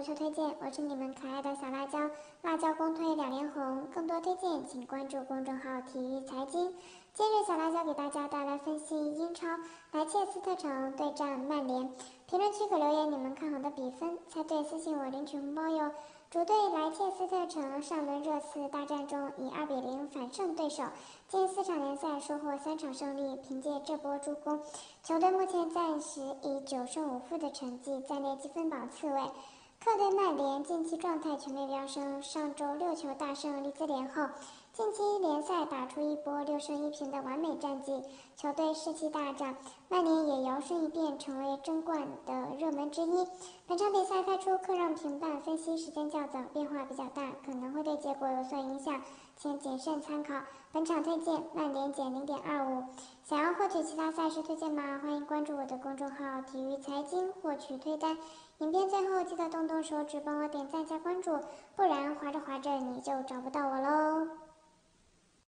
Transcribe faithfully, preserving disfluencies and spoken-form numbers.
球推荐，我是你们可爱的小辣椒，辣椒公推两连红。更多推荐请关注公众号体育财经。今日小辣椒给大家带来分析英超莱切斯特城对战曼联，评论区可留言你们看好的比分，猜对私信我领取红包哟。主队莱切斯特城上轮热刺大战中以二比零反胜对手，近四场联赛收获三场胜利，凭借这波助攻，球队目前暂时以九胜五负的成绩暂列积分榜次位。客队曼联近期状态全面飙升，上周六球大胜利兹联后，近期联赛打出一波六胜一平的完美战绩，球队士气大涨，曼联也摇身一变成为争冠的热门之一。本场比赛开出客让平半，分析时间较早，变化比较大，可能会对结果有所影响，请谨慎参考。本场推荐曼联减零点二五。想要获取其他赛事推荐吗？欢迎关注我的公众号体育财经，获取推单。影片最后记得动动手指帮我点赞加关注，不然滑着滑着你就找不到我喽。